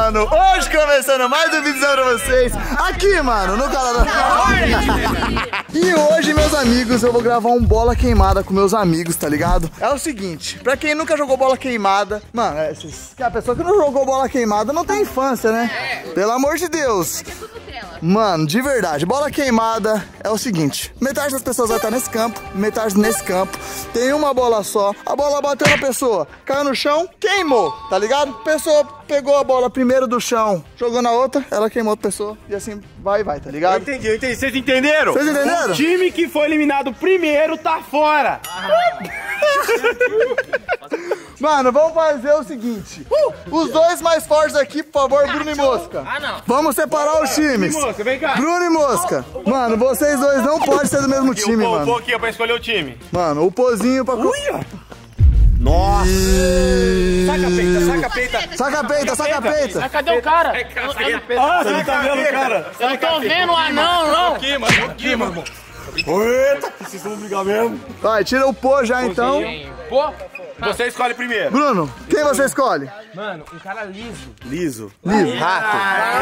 mano, hoje começando mais um vídeo pra vocês aqui, mano, no canal da... E hoje, meus amigos, eu vou gravar um bola queimada com meus amigos, tá ligado? É o seguinte, pra quem nunca jogou bola queimada, mano, a pessoa que não jogou bola queimada não tem infância, né? Pelo amor de Deus. Mano, de verdade, bola queimada é o seguinte, metade das pessoas vai estar nesse campo, metade nesse campo, tem uma bola só, a bola bateu na pessoa, caiu no chão, queimou, tá ligado? A pessoa pegou a bola primeiro do chão, jogou na outra, ela queimou outra pessoa e assim vai, tá ligado? Eu entendi, vocês entenderam? Vocês entenderam? O time que foi eliminado primeiro tá fora. Mano, vamos fazer o seguinte, os dois mais fortes aqui, por favor, Bruno e Mosca. Não. Vamos separar os times. Mosca, vem cá. Bruno e Mosca. Mano, vocês dois não podem ser do mesmo time, O mano. aqui pra escolher o time. Mano, o pozinho pra... Nossa! Saca peita. Saca peita. Mas cadê o cara? Ah, você não tá vendo o cara? Eu não tô vendo o anão, não. Aqui, mano. Eita, que vocês vão brigar mesmo. Vai, tira o pô já então. Pô, Você escolhe primeiro. Bruno, quem você escolhe? mano, um cara liso. Liso. Rato.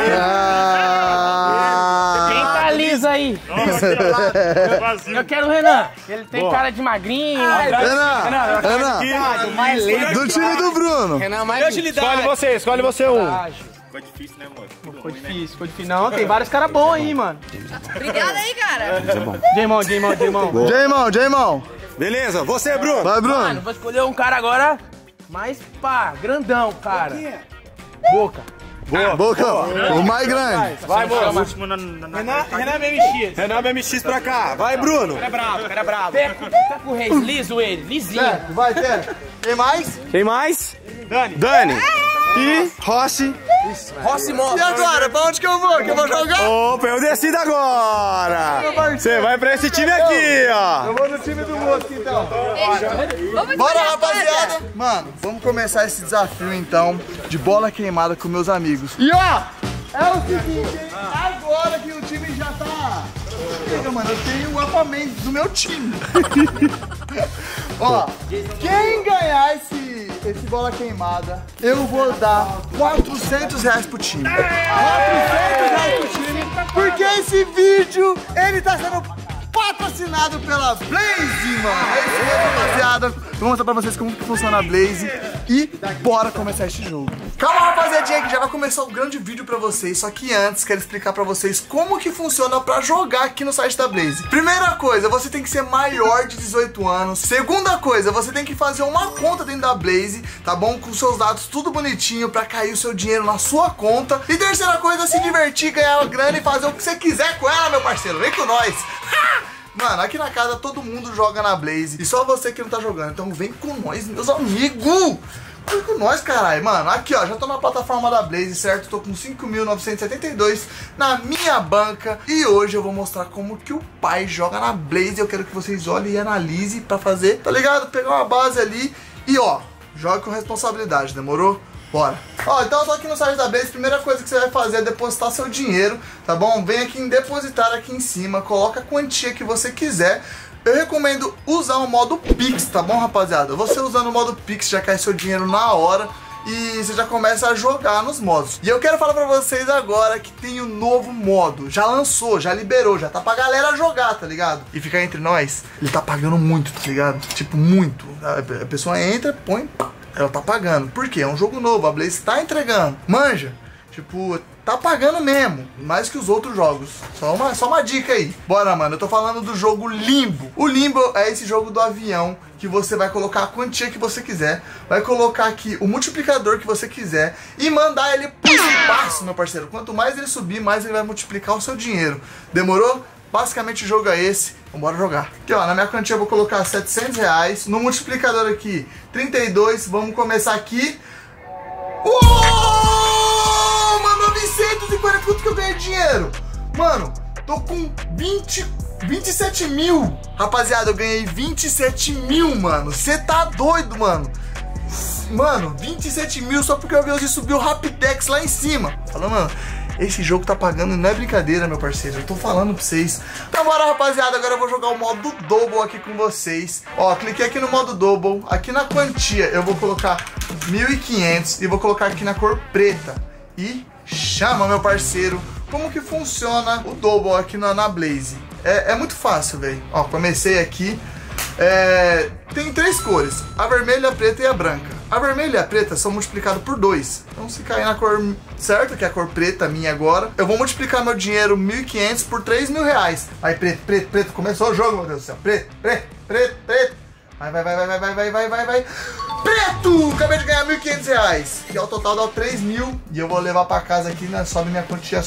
Quem tá liso aí? Eu quero o Renan. Ele tem cara de magrinho. Renan, do time do Bruno. Renan mais Escolhe você um. Ficou difícil. Não, tem vários caras bons aí, mano. Obrigada aí, cara. Jaimão. Beleza, você, Bruno. Vai, Bruno. Mano, vou escolher um cara agora mais pá, grandão, cara. Boca. Boca, o mais grande. Vai, moço. Renan BMX. Renan BMX pra cá. Vai, Bruno. Cara é bravo. Tá com o Reis liso ele, lisinho. Certo, vai, Tere. Quem mais? Quem mais? Dani. E Rossi. E agora, pra onde que eu vou? Que eu vou jogar? Opa, eu decido agora. Você vai pra esse time aqui, ó. Eu vou no time do Mosca, então. Vamos Bora, embora, rapaziada. Mano, vamos começar esse desafio, então, de bola queimada com meus amigos. E ó, é o seguinte, hein? Agora que o time já tá... Chega, mano, eu tenho o upamento do meu time. Ó, quem ganhar esse bola queimada, eu vou dar R$400 pro time. R$400 pro time, porque esse vídeo, ele tá sendo patrocinado pela Blaze, mano. É isso mesmo, rapaziada. Vou mostrar pra vocês como que funciona a Blaze e bora começar este jogo. Calma, rapaziadinha, que já vai começar o grande vídeo pra vocês. Só que antes, quero explicar pra vocês como que funciona pra jogar aqui no site da Blaze. Primeira coisa, você tem que ser maior de 18 anos. Segunda coisa, você tem que fazer uma conta dentro da Blaze, tá bom? Com seus dados tudo bonitinho pra cair o seu dinheiro na sua conta. E terceira coisa, se divertir, ganhar uma grana e fazer o que você quiser com ela, meu parceiro. Vem com nós! Mano, aqui na casa todo mundo joga na Blaze e só você que não tá jogando. Então vem com nós, meus amigos! Vem com nós, caralho. Mano, aqui ó, já tô na plataforma da Blaze, certo? Tô com 5.972 na minha banca. E hoje eu vou mostrar como que o pai joga na Blaze. Eu quero que vocês olhem e analisem pra fazer, tá ligado? Pegar uma base ali e ó, joga com responsabilidade, demorou? Bora. Ó, então eu tô aqui no site da Blaze. Primeira coisa que você vai fazer é depositar seu dinheiro, tá bom? Vem aqui em depositar aqui em cima, coloca a quantia que você quiser. Eu recomendo usar o modo Pix, tá bom, rapaziada? Você usando o modo Pix já cai seu dinheiro na hora e você já começa a jogar nos modos. E eu quero falar pra vocês agora que tem um novo modo. Já lançou, já liberou, já tá pra galera jogar, tá ligado? E ficar entre nós, ele tá pagando muito, tá ligado? Tipo, muito. A pessoa entra, põe... Ela tá pagando. Por quê? É um jogo novo, a Blaze tá entregando. Manja. Tipo, tá pagando mesmo. Mais que os outros jogos. Só uma dica aí. Bora, mano. Eu tô falando do jogo Limbo. O Limbo é esse jogo do avião que você vai colocar a quantia que você quiser. Vai colocar aqui o multiplicador que você quiser e mandar ele pro espaço, meu parceiro. Quanto mais ele subir, mais ele vai multiplicar o seu dinheiro. Demorou? Basicamente o jogo é esse, vamos jogar. Aqui ó, na minha quantia eu vou colocar R$700. No multiplicador aqui, 32, vamos começar aqui. Uou! Mano, 940, quanto que eu ganhei dinheiro? Mano, tô com 27 mil. Rapaziada, eu ganhei 27 mil, mano. Você tá doido, mano. Mano, 27 mil só porque o aviãozinho subiu o Rapidex lá em cima. Falando, mano... Esse jogo tá pagando, não é brincadeira, meu parceiro. Eu tô falando pra vocês. Então bora, rapaziada. Agora eu vou jogar o modo Double aqui com vocês. Ó, cliquei aqui no modo Double. Aqui na quantia eu vou colocar 1.500 e vou colocar aqui na cor preta. e chama, meu parceiro. Como que funciona o Double aqui na Blaze? É muito fácil, velho. Ó, comecei aqui. Tem 3 cores, a vermelha, a preta e a branca. A vermelha e a preta são multiplicadas por 2. Então se cair na cor certa, que é a cor preta minha agora, eu vou multiplicar meu dinheiro 1.500 por 3.000 reais. Aí preto, preto, preto, começou o jogo, meu Deus do céu. Preto, preto, preto, preto. Vai. Preto! Acabei de ganhar 1.500 reais. Que é o total dá 3.000. E eu vou levar pra casa aqui, né? Sobe minha quantia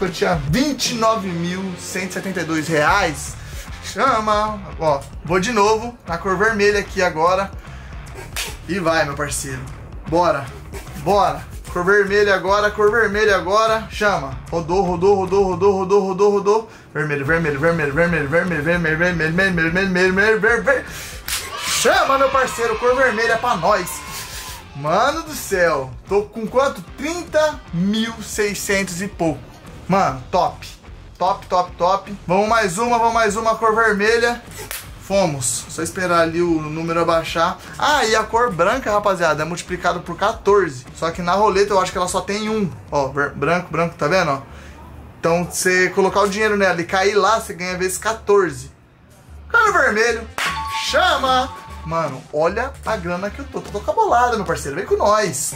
29.172 reais. Chama. Ó, vou de novo na cor vermelha aqui agora. E vai, meu parceiro. Bora. Bora. Cor vermelha agora, cor vermelha agora. Chama. Rodou, rodou, rodou, rodou, rodou, rodou, rodou. Vermelho, vermelho, vermelho, vermelho, vermelho, vermelho, vermelho, vermelho, vermelho, vermelho, vermelho. Chama, meu parceiro, cor vermelha pra nós. Mano do céu. Tô com quanto? 30.600 e pouco. Mano, top. Top, top, top. Vamos mais uma, cor vermelha. Fomos. Só esperar ali o número abaixar. Ah, e a cor branca, rapaziada, é multiplicado por 14. Só que na roleta eu acho que ela só tem 1. Ó, branco, branco, tá vendo, ó? Então, você colocar o dinheiro nela e cair lá, você ganha vezes 14. Cano vermelho. Chama! Mano, olha a grana que eu tô. Tô cabolado, meu parceiro. Vem com nós.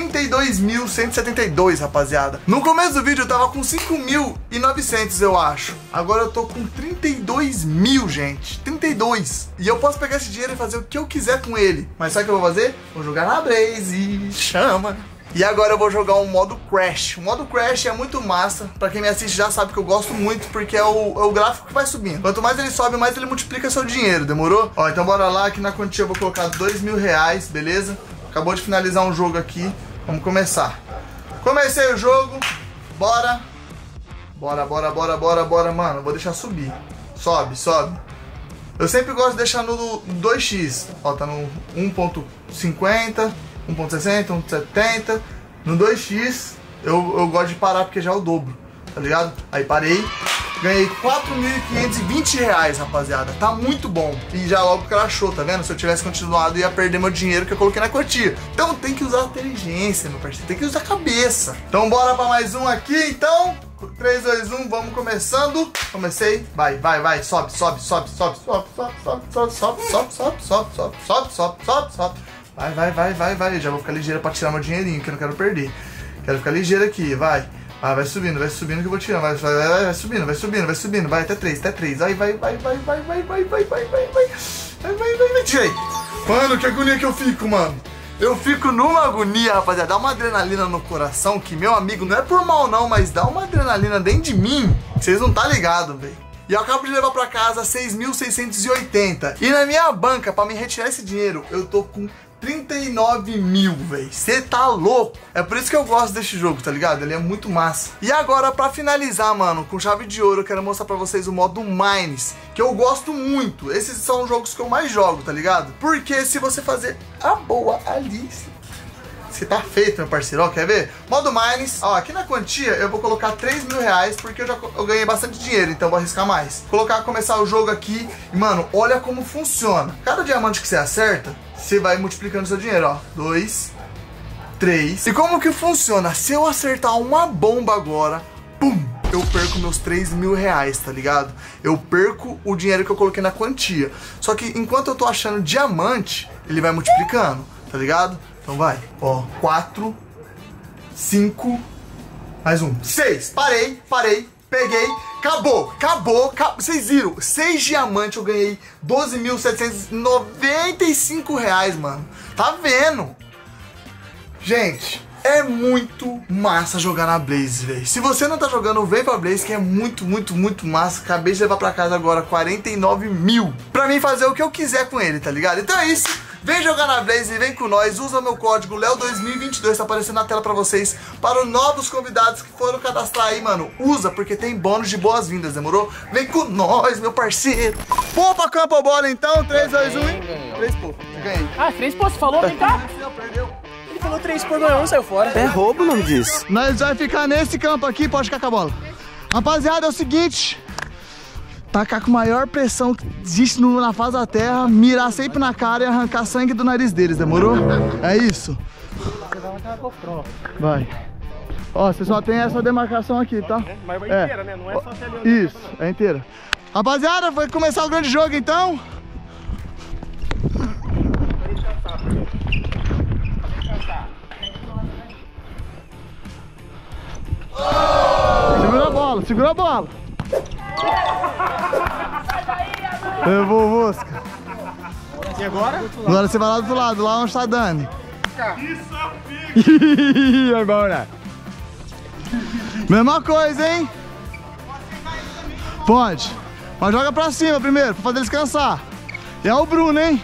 32.172, rapaziada. No começo do vídeo eu tava com 5.900, eu acho. Agora eu tô com 32.000, gente. 32. E eu posso pegar esse dinheiro e fazer o que eu quiser com ele. Mas sabe o que eu vou fazer? Vou jogar na Blaze. Chama! E agora eu vou jogar um modo Crash. O modo Crash é muito massa. Pra quem me assiste já sabe que eu gosto muito, porque é o gráfico que vai subindo. Quanto mais ele sobe, mais ele multiplica seu dinheiro, demorou? Ó, então bora lá, aqui na quantia eu vou colocar 2.000 reais, beleza? Acabou de finalizar um jogo aqui. Vamos começar. Comecei o jogo. Bora. Bora, bora, bora, bora, bora, mano. Vou deixar subir. Sobe, sobe. Eu sempre gosto de deixar no 2x. Ó, tá no 1.50... 1.60, 1.70. No 2x eu gosto de parar porque já é o dobro, tá ligado? Aí parei, ganhei 4.520 reais, rapaziada. Tá muito bom. E já logo crashou, tá vendo? Se eu tivesse continuado, ia perder meu dinheiro que eu coloquei na quantia. Então tem que usar inteligência, meu parceiro. Tem que usar a cabeça. Então bora pra mais um aqui, então. 3, 2, 1, vamos começando. Comecei, vai, vai, vai. Sobe, sobe, sobe, sobe, sobe, sobe, sobe, sobe, sobe, sobe, sobe, sobe, sobe, sobe, sobe, sobe, sobe. Vai, vai, vai, vai, vai. Já vou ficar ligeiro pra tirar meu dinheirinho, que eu não quero perder. Quero ficar ligeiro aqui, vai. Vai subindo que eu vou tirando. Vai subindo, vai subindo, vai subindo. Vai até 3, até 3. Vai, vai, vai, vai, vai, vai, vai, vai, vai, vai, vai. Vai, vai, vai, vai. Tirei. Mano, que agonia que eu fico, mano. Eu fico numa agonia, rapaziada. Dá uma adrenalina no coração, que meu amigo, não é por mal não, mas dá uma adrenalina dentro de mim, que vocês não tá ligado, velho. E eu acabo de levar pra casa 6.680. E na minha banca, pra me retirar esse dinheiro, eu tô com 39.000, velho. Você tá louco. É por isso que eu gosto desse jogo, tá ligado? Ele é muito massa. E agora, pra finalizar, mano, com chave de ouro, eu quero mostrar pra vocês o modo Mines, que eu gosto muito. Esses são os jogos que eu mais jogo, tá ligado? Porque se você fazer a boa ali, você tá feito, meu parceiro. Ó, quer ver? Modo Mines. Ó, aqui na quantia eu vou colocar 3.000 reais, porque eu ganhei bastante dinheiro, então vou arriscar mais. Começar o jogo aqui. E, mano, olha como funciona. Cada diamante que você acerta, você vai multiplicando seu dinheiro, ó. 2, 3. E como que funciona? Se eu acertar uma bomba agora, pum, eu perco meus 3.000 reais, tá ligado? Eu perco o dinheiro que eu coloquei na quantia. Só que enquanto eu tô achando diamante, ele vai multiplicando, tá ligado? Então vai, ó, 4, 5, mais um, 6, parei, peguei, acabou. Vocês viram, 6 diamantes eu ganhei 12.795 reais, mano. Tá vendo? Gente, é muito massa jogar na Blaze, velho. Se você não tá jogando, vem pra Blaze, que é muito, muito, muito massa. Acabei de levar pra casa agora 49.000 pra mim fazer o que eu quiser com ele, tá ligado? Então é isso. Vem jogar na Blaze, vem com nós, usa o meu código LEO2022, tá aparecendo na tela pra vocês. Para os novos convidados que foram cadastrar aí, mano, usa, porque tem bônus de boas-vindas, demorou? Vem com nós, meu parceiro. Poupa, campo, bola então, 3, 2, 1 e... 3 pouco, ganhei. Ah, 3 pouco, você falou, vem cá. Perdeu. Ele falou 3 por ganhou, saiu fora. É roubo o nome disso. Nós vai ficar nesse campo aqui, pode ficar com a bola. Rapaziada, é o seguinte... Tacar com a maior pressão que existe na face da terra, mirar sempre na cara e arrancar sangue do nariz deles, demorou? É isso. Vai. Ó, você só tem essa demarcação aqui, tá? Mas é inteira, né? Não é só até ali onde isso, é inteira. Rapaziada, vai começar o grande jogo então. Segura a bola, segura a bola. Eu vou, Mosca. E agora? Agora você vai lá do outro lado, lá onde tá a Dani. Agora. Mesma coisa, hein? Pode. Mas joga pra cima primeiro, pra fazer ele descansar. E é o Bruno, hein?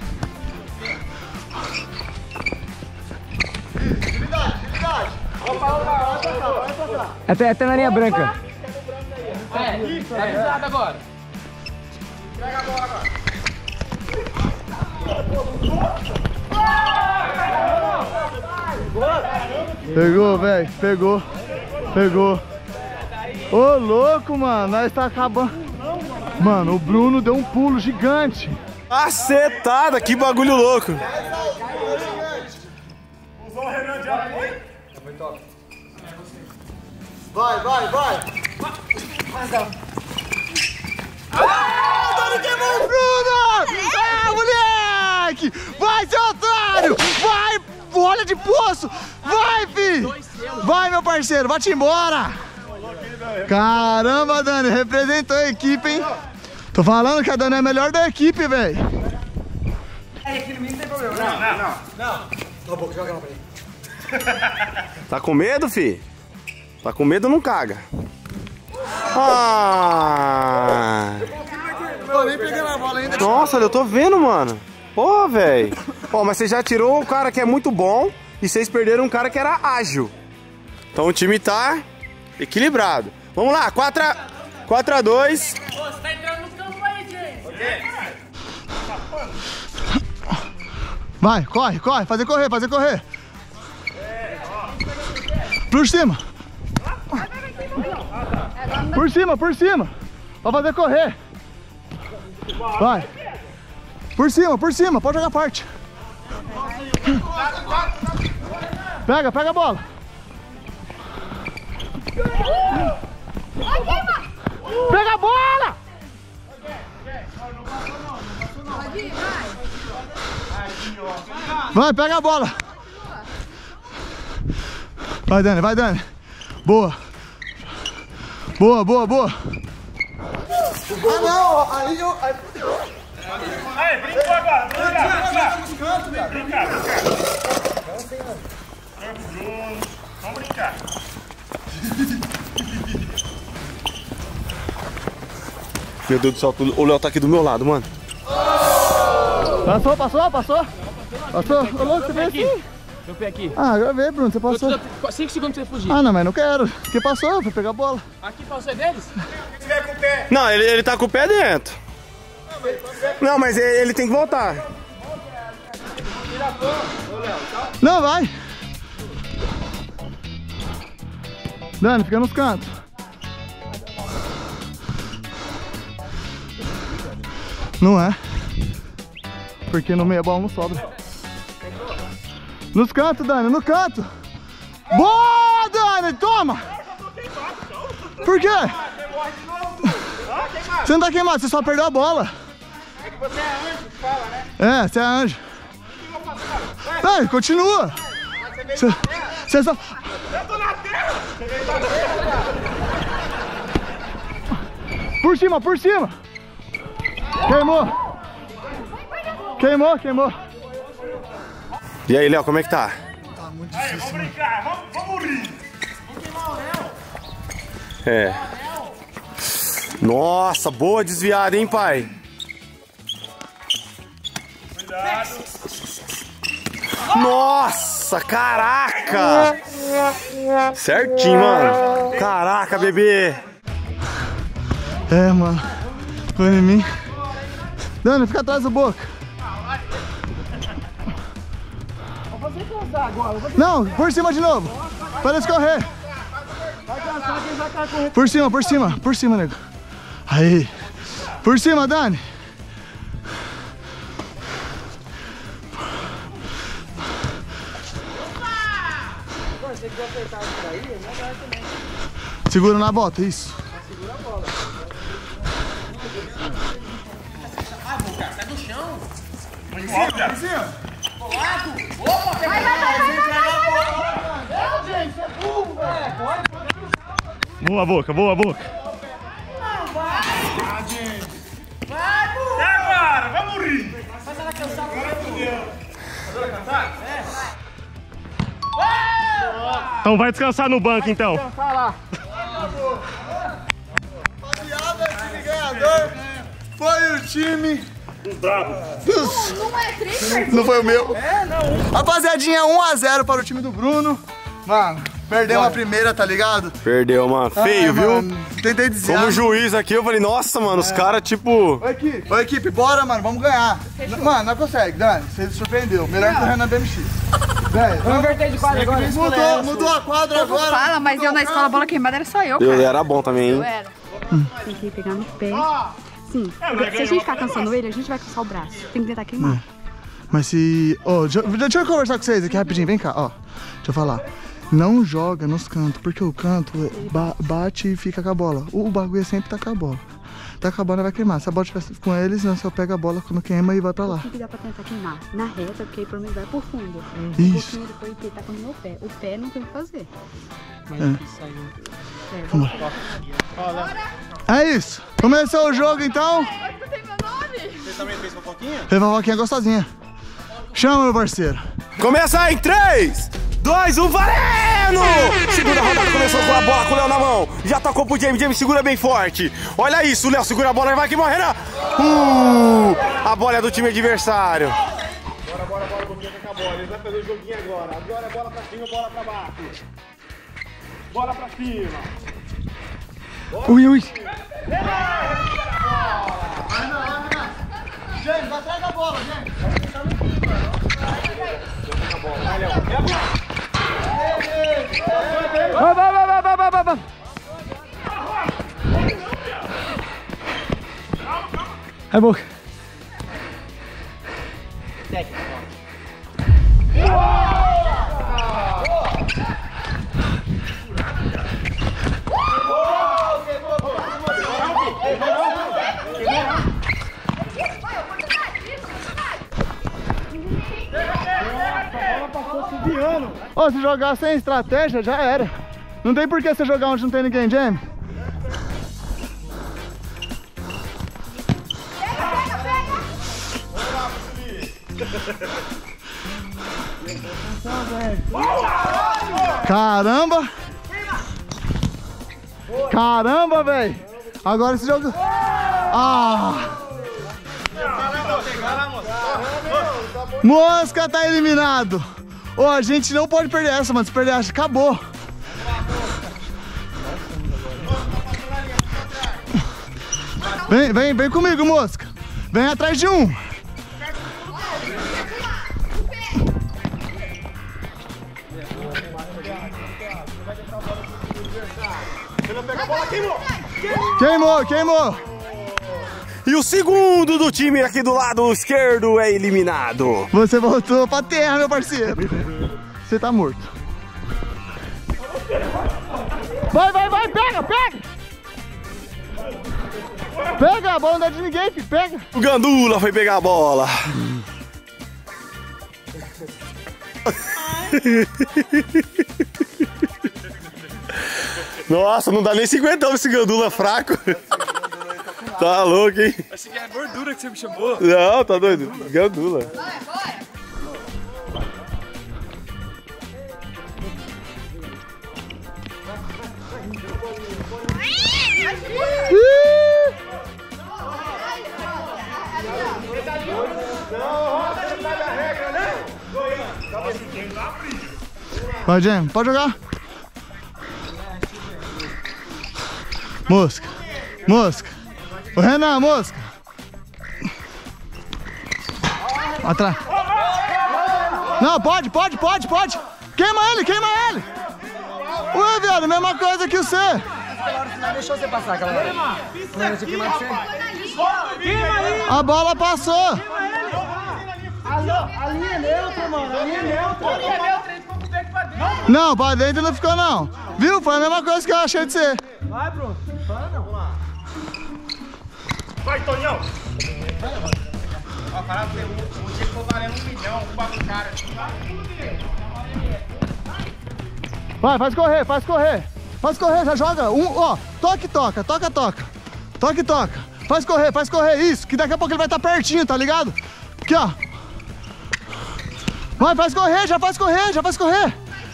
Até na linha branca. É, tá avisado agora. Pega a bola agora. Pegou, velho. Pegou. Pegou. Ô, louco, mano. Nós tá acabando. Mano, o Bruno deu um pulo gigante. Acertada, que bagulho louco. Usou o Renan de apoio. Vai, vai, vai. Ah, Dani queimou o Bruno! Ah, moleque! Vai, seu otário! Vai, olha de poço! Vai, filho! Vai, meu parceiro, vai-te embora! Caramba, Dani, representou a equipe, hein? Tô falando que a Dani é a melhor da equipe, velho. Tá com medo, fi? Tá com medo, não caga. Ah! Nem peguei na bola ainda. Nossa, eu tô vendo, mano. Pô, velho. Ó, mas você já tirou o cara que é muito bom e vocês perderam um cara que era ágil. Então o time tá equilibrado. Vamos lá, 4-2. Você tá entrando no campo aí, gente. Vai, corre, corre, fazer correr, fazer correr. Por cima. Por cima, por cima. Vai fazer correr. Vai. Por cima, pode jogar forte. Pega, pega a bola. Pega a bola! Vai, pega a bola. Vai, Dani, vai, Dani. Boa. Boa, boa, boa. Ah, não, aí eu... Aí, brincou agora, brincar. Vamos brincar. Meu Deus do céu, o Léo tá aqui do meu lado, mano. Passou, passou, passou. Passou. Ô, louco, você veio assim? Meu pé aqui. Ah, agora veio, Bruno, você passou. 5 segundos pra você fugir. Ah, não, mas não quero. Porque passou, foi pegar a bola. Aqui passou deles? Não, ele tá com o pé dentro. Não, mas ele tem que voltar. Não, vai. Dani, fica nos cantos. Não é. Porque no meio a bola não sobra. Nos cantos, Dani, no canto. Boa, Dani, toma. Por quê? Você não tá queimado, você só perdeu a bola. É que você é anjo, que fala, né? É, você é anjo. Vai, continua. Você só... Eu tô na terra! Por cima, por cima. Queimou. Queimou, queimou. E aí, Léo, como é que tá? Tá muito Aí, difícil. vamos brincar, vamos rir! É. Nossa, boa desviada, hein, pai? Cuidado! Nossa, caraca! Certinho, mano. Caraca, bebê. É, mano. Foi em mim. Dani, fica atrás do Boca. Não, por cima de novo. Para escorrer. Por cima, nego. Aí. Por cima, Dani. Segura na bota, isso. Segura a bola. Ah, Boca, sai do chão. Colado. Opa, vai. Gente, você é burro, velho. Boa, Boca, boa, Boca. Vai, burro. E agora? Vamos rir. Faz ela cansar. Faz ela cansar? É. Então vai descansar no banco, então. Descansar lá. Rapaziada, esse time ganhador foi o time... Bravo. Não é triste? Não foi o meu. Rapaziadinha, 1 a 0 para o time do Bruno. Mano, perdeu a primeira, tá ligado? Perdeu, mano. Feio, viu? Mano, tentei desviar. Como juiz aqui, eu falei, nossa, mano, os caras, tipo... Ô, equipe, bora, mano, vamos ganhar. Mano, não consegue, Dani, você surpreendeu. Melhor que o Renan BMX. Velho, Vamos inverter de quadra agora. mudou a quadra agora. Fala, mas eu na escola bola queimada era só eu, cara. Eu era bom também, Eu hein? era. Tem que pegar no pé. Sim, porque se a gente ficar cansando ele, a gente vai cansar o braço. Tem que tentar queimar. Mas se... Ó, deixa eu conversar com vocês aqui rapidinho, vem cá, ó. Deixa eu falar. Não joga nos cantos, porque o canto bate e fica com a bola. O bagulho é sempre tá com a bola. Tá com a bola, vai queimar. Se a bola estiver com eles, não, só pega a bola quando queima e vai pra lá. O que dá pra tentar queimar? Na reta, porque aí pelo menos vai por fundo. Isso. Um pouquinho depois tá com o meu pé. O pé não tem o que fazer. É isso. Começou o jogo, então. Mas tu tem meu nome? Você também fez fofoquinha? Leva a Roquinha gostosinha. Chama, meu parceiro. Começa aí em 3, 2, 1, valendo! Segunda rodada começou com a bola com o Léo na mão. Já tocou pro James, James segura bem forte. Olha isso, o Léo segura a bola e vai aqui morrendo. A bola é do time adversário. Bora, Boquinha com a bola. Ele vai fazer o joguinho agora. Agora é bola pra cima, bola pra baixo. Bola pra cima. Ui. Gente, atrás da bola, gente. Vai. É Boca. Ó, se jogar sem estratégia, já era. Não tem por que você jogar onde não tem ninguém, Jamie. Caramba! Caramba, velho! Agora esse jogo... Mosca tá eliminado! Ô, a gente não pode perder essa, mano. Se perder essa, acabou. Vem comigo, Mosca. Vem atrás de um. Queimou. E o segundo do time aqui do lado esquerdo é eliminado. Você voltou pra terra, meu parceiro. Você tá morto. Vai, pega! Pega, a bola não é de ninguém, filho, pega. O Gandula foi pegar a bola. Nossa, não dá nem 50 esse Gandula fraco. Tá louco, hein? Achei que é a gordura que você me chamou. Não, tá doido. Gandula. Bora. Vai, Jam, pode jogar. Mosca. O Renan, Mosca. Atrás. Não, pode. Queima ele. Ué, viado, mesma coisa que você. Não deixou você passar, aquela hora. A bola passou. A linha é neutra, mano. A linha é neutra. Não, pra dentro não ficou não. Viu? Foi a mesma coisa que eu achei de ser. Vai, Bruno. Para não. Vai, Tonhão. Ó, falar pra você, o dia que for valendo 1 milhão, o bagulho cara. Vai, faz correr, faz correr. Faz correr, já joga. Ó, toque, toca, toca, toca. Toque, toca. Faz correr, isso. Que daqui a pouco ele vai estar pertinho, tá ligado? Aqui, ó. Vai, faz correr, já faz correr, já faz correr.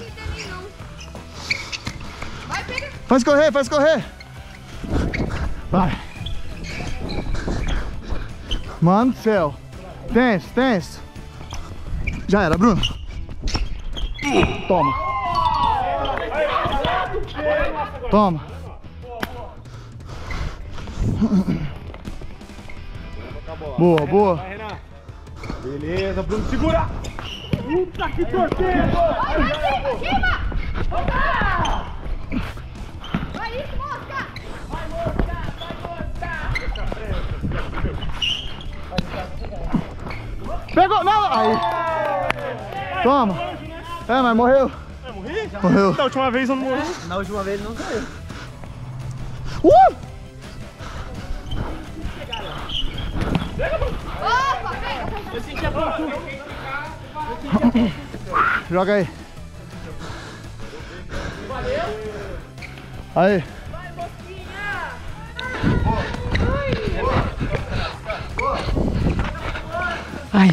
Faz correr, faz correr. Vai. Mano do céu. Tenso, tenso. Já era, Bruno. Toma. Toma. Boa, boa. Beleza, Bruno, segura. Puta que torpedo. Vai isso, mosca! Pegou, não, aí. Toma. É, mas morreu. Morri? Morreu. Da última vez eu não morri. Na última vez não saiu. Opa, pega! Eu senti a pontuda. Joga aí. Aí. Vai, mosquinha! Ai.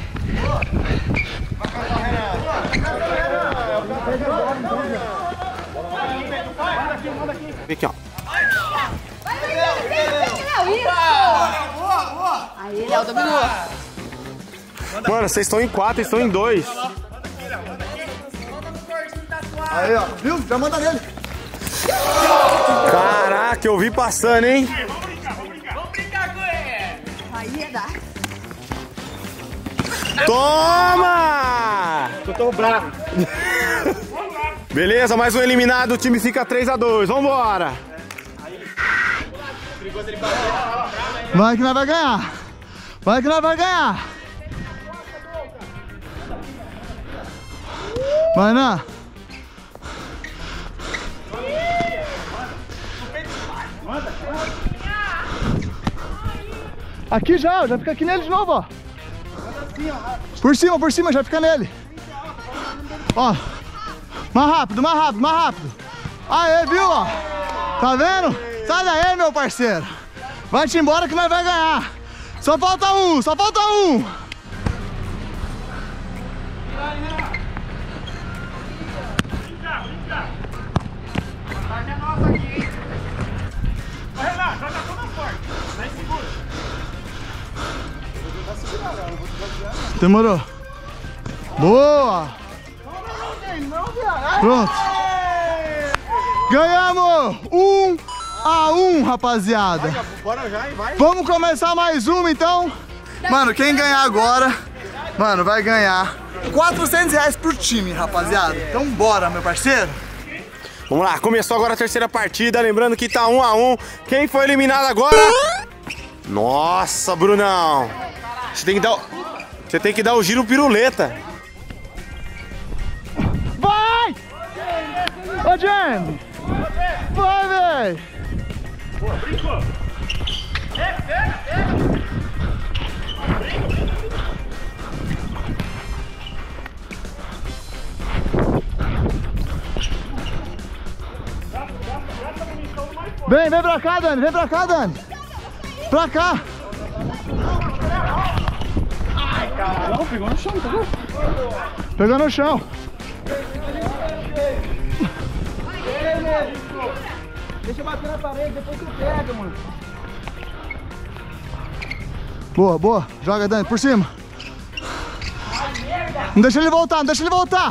Aqui, ó. Aí, Léo, dominou. Mano, vocês estão em 4, vocês estão em 2. Aí, ó. Viu? Já manda nele. Caraca, eu vi passando, hein? Vamos brincar com ele. Aí, dá. Toma! Eu tô bravo. Beleza, mais um eliminado, o time fica 3-2. Vambora! Vai que nós vai ganhar. Vai que nós vai ganhar. Vai, não. Aqui já fica aqui nele de novo, ó. Por cima, já fica nele. Ó. Mais rápido, mais rápido, mais rápido. Aê, viu, ó. Tá vendo? Sai daí, meu parceiro. Vai-te embora que nós vai ganhar. Só falta um, só falta um. Vai, Renato, joga toda forte. Vai, segura. Demorou. Boa. Pronto. Ganhamos 1-1, rapaziada. Bora já, hein? Vai. Vamos começar mais uma, então. Mano, quem ganhar agora, mano, vai ganhar R$400 por time, rapaziada. Então bora, meu parceiro. Vamos lá, começou agora a terceira partida. Lembrando que tá 1-1. Quem foi eliminado agora? Nossa, Brunão. Você tem que dar o giro piruleta. Vai! Ô, Jamie! Vai, véi! Boa, brincou. Vem pra cá, Dani, vem pra cá, Dani. Pra cá. Ai, caralho. Pegou no chão, tá vendo? Pegou no chão. Deixa eu bater na parede, depois você pega, mano. Boa, boa. Joga, Dani, por cima. Não deixa ele voltar, não deixa ele voltar.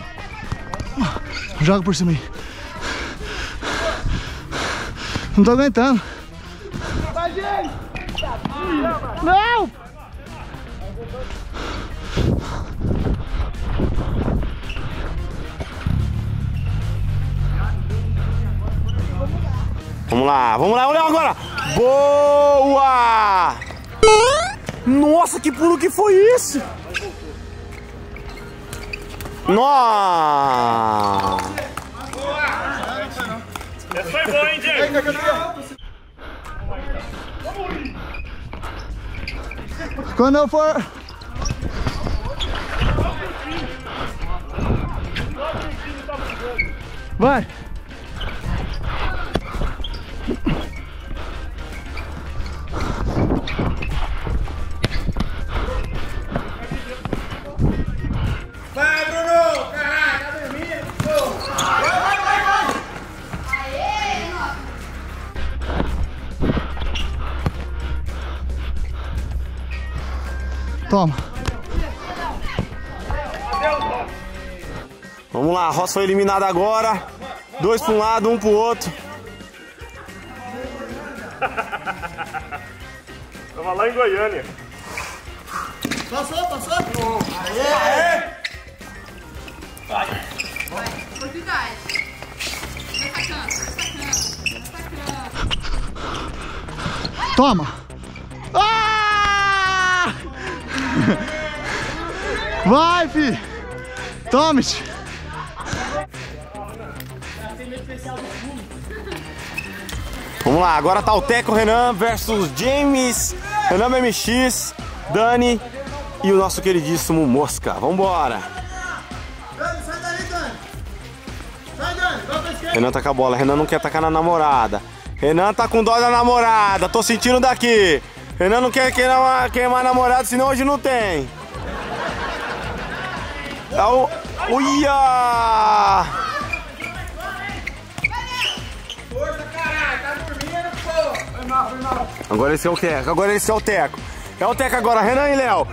Joga por cima aí. Não tô aguentando. Não! Vamos lá, olha agora. Boa! Nossa, que pulo que foi esse? Nossa! Essa foi boa, hein, Diego? Quando eu for... Vai! Vai, Bruno! Caraca, tá dormindo! Vai! Toma. Vamos lá, a Roça foi eliminada agora. 2 para um lado, 1 pro outro. Tava lá em Goiânia. Passou, passou? Oportunidade. Vai atacando. Toma! Ah! Vai, fi! Tome! Vamos lá, agora tá o Teco Renan versus James, Renan BMX, Dani e o nosso queridíssimo Mosca. Vambora! Dani, sai daí, Dani! Sai, Dani! Vai pra esquerda! Renan tá com a bola, Renan não quer atacar na namorada. Renan tá com dó da namorada, tô sentindo daqui. Renan não quer queimar namorada, senão hoje não tem. Tá o... Uia! Força, caralho! Tá dormindo, pô! Foi mal, foi mal. Agora esse é o Teco, agora esse é o Teco. É o Teco agora, Renan e Léo.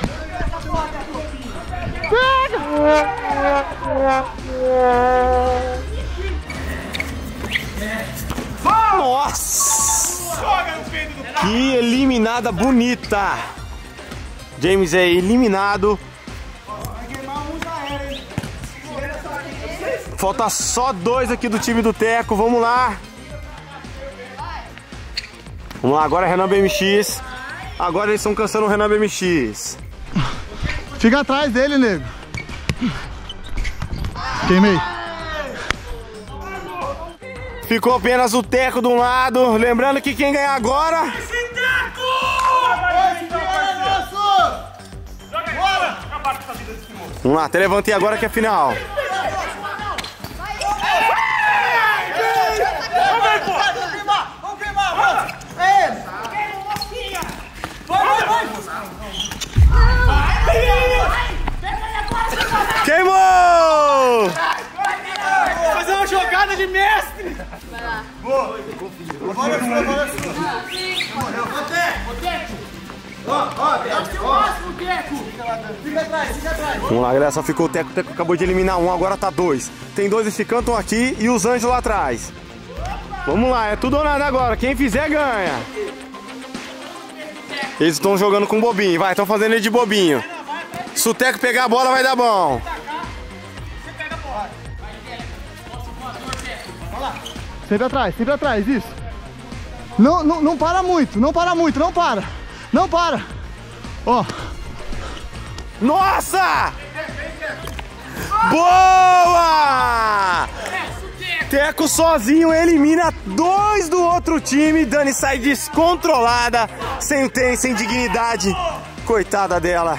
Nossa! Que eliminada bonita! James é eliminado. Falta só 2 aqui do time do Teco, vamos lá. Vamos lá, agora é Renan BMX. Agora eles estão cansando o Renan BMX. Fica atrás dele, nego. Queimei. Ficou apenas o Teco de um lado. Lembrando que quem ganhar agora... Vamos lá, até levantei agora que é final. Vamos queimar! É ele! Queimou! Fazer uma jogada de mestre! Vamos lá, galera, só ficou o Teco. O Teco acabou de eliminar um, agora tá 2. Tem 2 esse canto aqui e os anjos lá atrás. Vamos lá, é tudo ou nada agora. Quem fizer ganha. Eles estão jogando com bobinho, vai, estão fazendo ele de bobinho. Se o Teco pegar a bola, vai dar bom. Sempre atrás, isso. Não para muito, não para. Não para. Ó. Nossa! Boa! Teco sozinho elimina 2 do outro time. Dani sai descontrolada, sem tempo, sem dignidade. Coitada dela.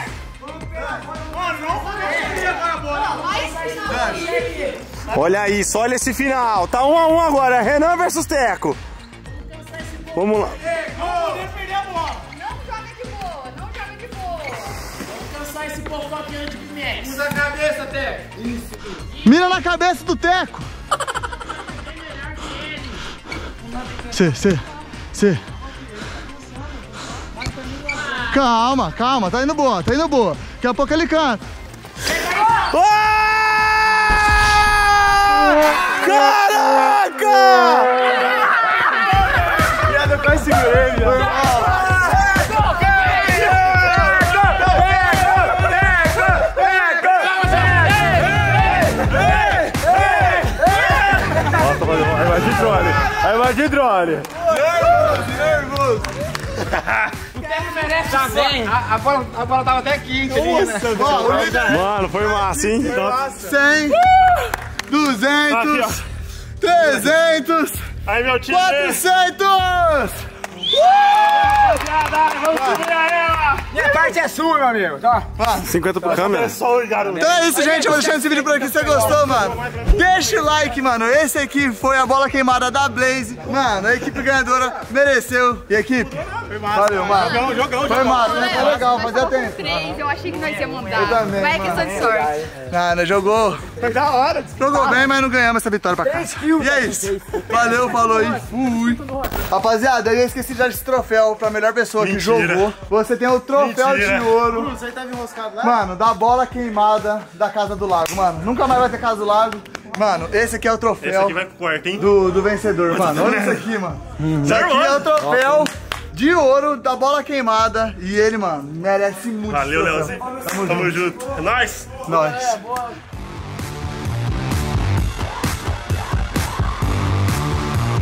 Olha isso, olha esse final. Tá 1 a 1 agora, Renan versus Teco. Vamos lá. Não joga de boa. Vamos cansar esse povo aqui antes de começar. Usa a cabeça, Teco! Mira na cabeça do Teco. Cê. Calma, tá indo boa. Daqui a pouco ele canta. Caraca! Eu quase segurei, viado. Aí vai de drone. Nervoso. merece também. A bola tava até aqui, Mano, foi massa, hein? 100, 200, 300, Aí, meu time. 400! Vamos subir a ela. Minha parte é sua, meu amigo. Tá. 50 por câmera. Então é isso, gente. Eu vou deixando esse vídeo por aqui. Se você gostou, mano, deixa o like, mano. Esse aqui foi a bola queimada da Blaze. Mano, a equipe ganhadora mereceu. E equipe? Valeu, mano. Jogão. Foi massa, né? Foi legal, fazia tempo. 3, eu achei que nós íamos mudar. Eu também, Vai, é mano. questão de sorte. Nada, jogou. Foi da hora. Jogou bem, mas não ganhamos essa vitória pra casa. E é isso. Valeu, falou e fui. Rapaziada, eu esqueci de dar esse troféu pra melhor pessoa que jogou. Você tem o troféu de ouro. Você tava enroscado lá? Mano, da bola queimada da Casa do Lago, mano. Nunca mais vai ter Casa do Lago. Mano, esse aqui é o troféu Esse aqui vai pro quarto, hein? do vencedor, mano. Olha isso aqui, mano. Isso aqui é o troféu de ouro da bola queimada. E ele, mano, merece muito. Valeu, esse troféu. Leozinho. Tamo junto. É nóis. Nós.